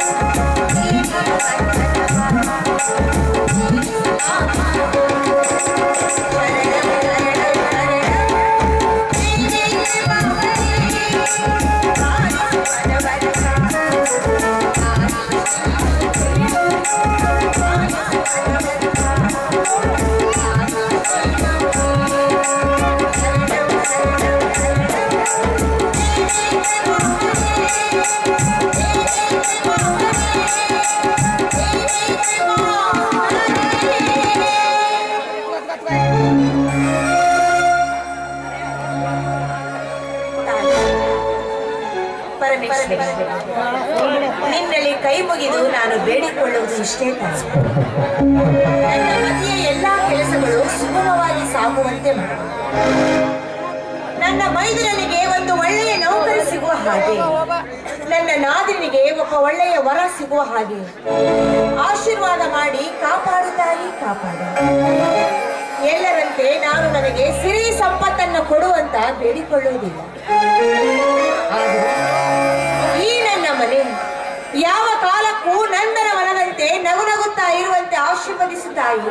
ನಿನ್ನಲ್ಲಿ ಕೈ ಮುಗಿದು ನಾನು ಬೇಡಿಕೊಳ್ಳುವುದು ಇಷ್ಟೇ ತಾನೆ. ನನ್ನ ಮನೆಯ ಎಲ್ಲಾ ಕೆಲಸಗಳು ಸುಗಮವಾಗಿ ಸಾಗುವಂತೆ ಮಾಡು. ನನ್ನ ಮೈದುನನಿಗೆ ಒಂದು ಒಳ್ಳೆಯ ನೌಕರಿ ಸಿಗುವ ಹಾಗೆ, ನನ್ನ ನಾದಿನಿಗೆ ಒಬ್ಬ ಒಳ್ಳೆಯ ವರ ಸಿಗುವ ಹಾಗೆ ಆಶೀರ್ವಾದ ಮಾಡಿ ಕಾಪಾಡು ತಾಯಿ, ಕಾಪಾಡು. ಎಲ್ಲರಂತೆ ನಾನು ನನಗೆ ಸಿರಿ ಸಂಪತ್ತನ್ನು ಕೊಡುವಂತ ಬೇಡಿಕೊಳ್ಳುವುದಿಲ್ಲ. ಆದರೆ ಈ ನನ್ನ ಮನೆ ಯಾವ ಕಾಲಕ್ಕೂ ನಂದನ ಮನದಂತೆ ನಗುನಗುತ್ತಾ ಇರುವಂತೆ ಆಶೀರ್ವದಿಸು ತಾಯಿ.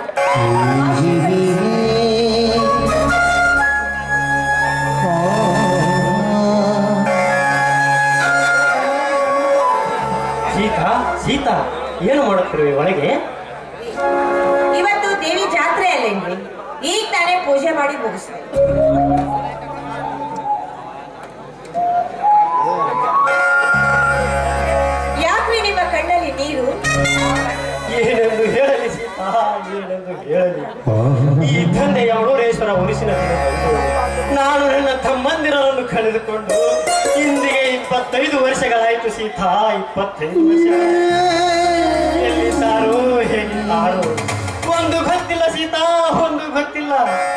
ಸೀತಾ, ಸೀತಾ, ಏನು ಮಾಡುತ್ತಿರುವೆ ಒಳಗೆ? ಇವತ್ತು ದೇವಿ ಜಾತ್ರೆ ಅಲ್ಲೇನ್ರಿ, ಈಗ ತಾನೇ ಪೂಜೆ ಮಾಡಿ ಮುಗಿಸ್ತೆ. ಯಾಕ್ರಿ ನಿಮ್ಮ ಕಣ್ಣಲ್ಲಿ ನೀರು? ಏನೆಂದು ಹೇಳಲಿ ಸೀತಾ, ಏನೆಂದು ಹೇಳಲಿ. ಈ ತಂದೆ ಯಮನೂರೇಶ್ವರ ಉರಿಸಿನ ನಾನು ನನ್ನ ತಮ್ಮಂದಿರನ್ನು ಕಳೆದುಕೊಂಡು ಇಂದಿಗೆ 25 ವರ್ಷಗಳಾಯ್ತು ಸೀತಾ, 25 ವರ್ಷ. ಎಲ್ಲಿದ್ದಾರೋ ಹೇಗಿದ್ದಾರೋ ಒಂದು ಗೊತ್ತಿಲ್ಲ ಸೀತಾ, ಒಂದು ಗೊತ್ತಿಲ್ಲ.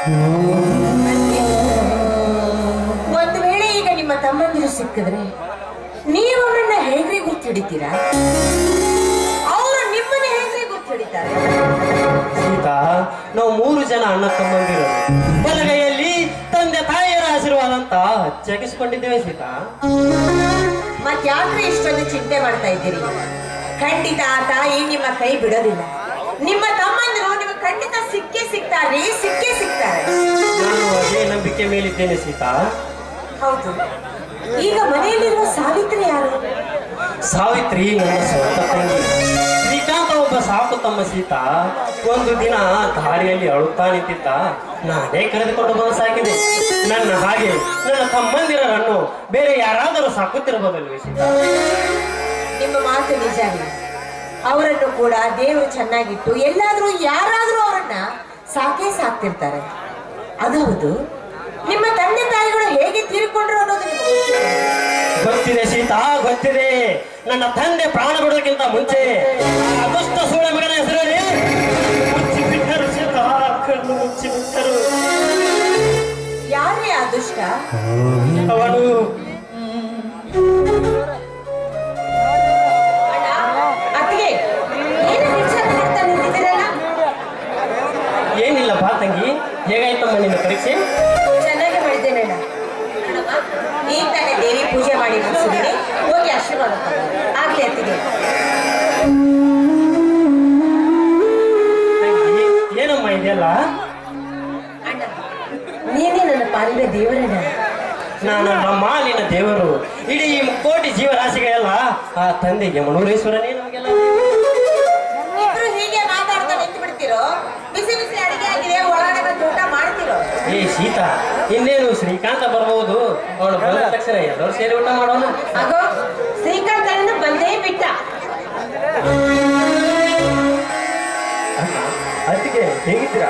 ಒಂದು ವೇಳೆ ಈಗ ನಿಮ್ಮ ತಮ್ಮಂದಿರು ಸಿಕ್ಕಿದ್ರೆ ನೀವು ಅವರನ್ನ ಹೇಗ್ರಿ ಗುರ್ತಿಡಿತೀರಾ? ಅವರು ನಿಮ್ಮನ್ನ ಹೇಗ್ರಿ ಗುರ್ತಿಡಿತಾರೆ? ಸೀತಾ, ನಾವು 3 ಜನ ಅಣ್ಣ ತಮ್ಮಂದಿರು. ಬಲಗೈಯಲ್ಲಿ ತಂದೆ ತಾಯಿಯರ ಆಶೀರ್ವಾದ ಅಂತ ಜಗಿಸಿಕೊಂಡಿದ್ದೇವೆ ಸೀತಾ. ಮತ್ಯಾಕ್ರಿ ಇಷ್ಟೊಂದು ಚಿಂತೆ ಮಾಡ್ತಾ ಇದ್ದೀರಿ? ಖಂಡಿತ ಆ ತಾಯಿ ನಿಮ್ಮ ಕೈ ಬಿಡೋದಿಲ್ಲ. ನಿಮ್ಮ ತಮ್ಮಂದಿರು ನಿಮಗೆ ಖಂಡಿತ ಸಿಕ್ಕೇ ಸಿಗ್ತಾರೆ, ಸಿಕ್ಕೇ ಸಿಗ್ತಾರೆ. ನಾನು ಅದೇ ನಂಬಿಕೆ ಮೇಲಿದ್ದೇನೆ ಸೀತಾ. ಹೌದು. ಈಗ ಮನೆಯಲ್ಲಿರುವ ಸಾವಿತ್ರಿ ಯಾರು? ಸಾವಿತ್ರಿ ನನ್ನ ಸ್ವಂತ ತಂಗಿ. ಶ್ರೀಕಾಂತ ಒಬ್ಬ ಸಾಕು ತಮ್ಮ ಸೀತಾ. ಒಂದು ದಿನ ದಾರಿಯಲ್ಲಿ ಅಳುತ್ತಾ ನಿಂತಿದ್ದ, ನಾನೇ ಕರೆದುಕೊಂಡು ಬಂದು ಸಾಕಿದೆ. ನನ್ನ ಹಾಗೆ ನನ್ನ ತಮ್ಮಂದಿರರನ್ನು ಬೇರೆ ಯಾರಾದರೂ ಸಾಕುತ್ತಿರಬಹುದಲ್ವೇ ಸೀತಾ? ನಿಮ್ಮ ಮಾತು ನಿಜಾನೇ. ಅವರನ್ನು ಕೂಡ ದೇವರು ಚೆನ್ನಾಗಿಟ್ಟು ಎಲ್ಲಾದ್ರೂ ಯಾರಾದ್ರೂ ಅವರನ್ನ ಸಾಕೇ ಸಾಕ್ತಿರ್ತಾರೆ. ಅದು ಹೌದು. ನಿಮ್ಮ ತಂದೆ ತಾಯಿಗಳು ಹೇಗೆ ತೀರಿಕೊಂಡ್ರು ಅನ್ನೋದು ನಿಮಗೆ ಗೊತ್ತಿದೆ ಸೀತಾ, ಗೊತ್ತಿದೆ. ನನ್ನ ತಂದೆ ಪ್ರಾಣ ಬಿಡೋಕ್ಕಿಂತ ಮುಂಚೆ ಅದೃಷ್ಟ ಸೂಳ ಮಗನ ಹೆಸರಲ್ಲಿ ಮುಚ್ಚಿಬಿಟ್ಟರು ಸೀತಾ, ಕಣ್ಣು ಮುಚ್ಚಿಬಿಟ್ಟರು. ಯಾರೇ ಅದೃಷ್ಟ? ಅವನು ಅತ್ತಿಗೆ ಏನು ವಿಚಾರ ಮಾಡ್ತಾ ನಿಂತಿದ್ದೀರಲ್ಲ? ಏನಿಲ್ಲ ಬಾ ತಂಗಿ, ಹೇಗಾಯ್ತಮ್ಮ ನಿನ್ನ ಪರೀಕ್ಷೆ? ಚೆನ್ನಾಗಿ ಮಾಡಿದ್ದೇನಣ್ಣ. ಈಗ ತಾನೇ ದೇವಿ ಪೂಜೆ ಮಾಡಿ ಮುಗಿಸಿದ್ದೀನಿ, ಹೋಗಿ ಆಶೀರ್ವಾದ ಆಗ್ಲಿ ಅತ್ತಿಗೆ. ಏನಮ್ಮ ಇದೆಯಲ್ಲ? ಅಣ್ಣ, ನೀನೇ ನನ್ನ ಪಾಲಿನ ದೇವರಣ್ಣ. ನಾನು ನಮ್ಮ ಮಾಲಿನ ದೇವರು. ಇಡೀ ಕೋಟಿ ಜೀವರಾಶಿಗಳೆಲ್ಲ ಆ ತಂದೆ ಯಮನೂರೇಶ್ವರನೇ ನಮಗೆಲ್ಲ. ಇಬ್ರು ಹೀಗೆ ಮಾತಾಡ್ತಾ ನಿಂತು ಬಿಡ್ತಿರೋ? ಬಿಸಿ ಬಿಸಿ ಅಡಿಗೆ ಆಗಿದೆ, ಒಳಗಡೆ ಬಂದು ಊಟ ಮಾಡ್ತಿರೋ? ಏ ಸೀತಾ, ಇನ್ನೇನು ಶ್ರೀಕಾಂತ ಬರ್ಬೋದು. ಅವನು ಬಂದ ತಕ್ಷಣ ಎಲ್ಲರೂ ಸೇರಿ ಊಟ ಮಾಡೋಣ. ಆಗೋ ಶ್ರೀಕಾಂತ ಬಂದೇ ಬಿಟ್ಟ. ಅದಕ್ಕೆ ಹೇಗಿದ್ದೀರಾ?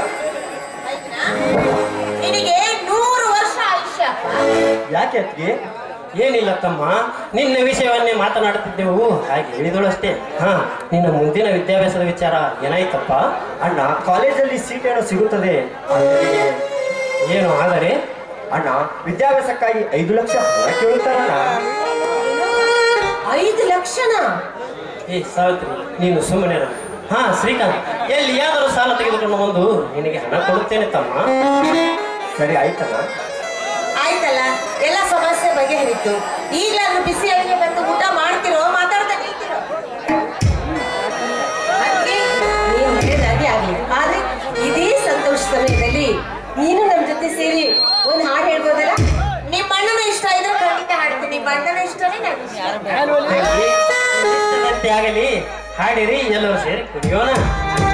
ನಿನಗೆ 100 ವರ್ಷ ಆಯುಷ್ಯ. ಯಾಕೆ ಅದಕ್ಕೆ? ಏನಿಲ್ಲ ತಮ್ಮ, ನಿನ್ನ ವಿಷಯವನ್ನೇ ಮಾತನಾಡುತ್ತಿದ್ದೆವು, ಹಾಗೆ ಹೇಳಿದಳು ಅಷ್ಟೇ. ಹಾ, ನಿನ್ನ ಮುಂದಿನ ವಿದ್ಯಾಭ್ಯಾಸದ ವಿಚಾರ ಏನಾಯ್ತಪ್ಪ? ಅಣ್ಣ, ಕಾಲೇಜಲ್ಲಿ ಸೀಟ್ ಏನೋ ಸಿಗುತ್ತದೆ ಏನು, ಆದರೆ ಅಣ್ಣ ವಿದ್ಯಾಭ್ಯಾಸಕ್ಕಾಗಿ 5 ಲಕ್ಷ ಹಣ ಕೇಳುತ್ತಾರಣ್ಣ. 5 ಲಕ್ಷನ? ಏ ಸಾವಿತ್ರಿ, ನೀನು ಸುಮ್ಮನೆ. ಹಾ ಶ್ರೀಕಾಂತ್, ಎಲ್ಲಿಯಾದರೂ ಸಾಲ ತೆಗೆದುಕೊಂಡು ಬಂದು ನಿನಗೆ ಹಣ ಕೊಡುತ್ತೇನೆ ತಮ್ಮ. ಸರಿ ಆಯ್ತಲ್ಲ? ಆಯ್ತಲ್ಲ, ಎಲ್ಲ ಸಮಸ್ಯೆ ಬಗೆಹರಿತು. ಈಗಲಾದ್ರೂ ಬಿಸಿ ಅಡಿಗೆ ಬಂದು ಊಟ ಮಾಡ್ತಿರೋ, ಮಾತಾಡ್ತಾ ನಿಲ್ತಿರೋ? ನೀನು ನಮ್ ಜೊತೆ ಸೇರಿ ಒಂದ್ ಹಾಡು ಹೇಳ್ಬೋದಲ್ಲ? ನಿಮ್ಮ ಅಣ್ಣನ ಇಷ್ಟ ಇದ್ರೆ ಖಂಡಿತ ಹಾಡ್ತೀನಿ. ನಿಮ್ಮ ಅಣ್ಣನ ಇಷ್ಟನೇ ನನ್ಗೆ ಇಷ್ಟ. ಆಗಲಿ ಹಾಡಿರಿ, ಎಲ್ಲರೂ ಸೇರಿ ಕುಡಿಯೋಣ.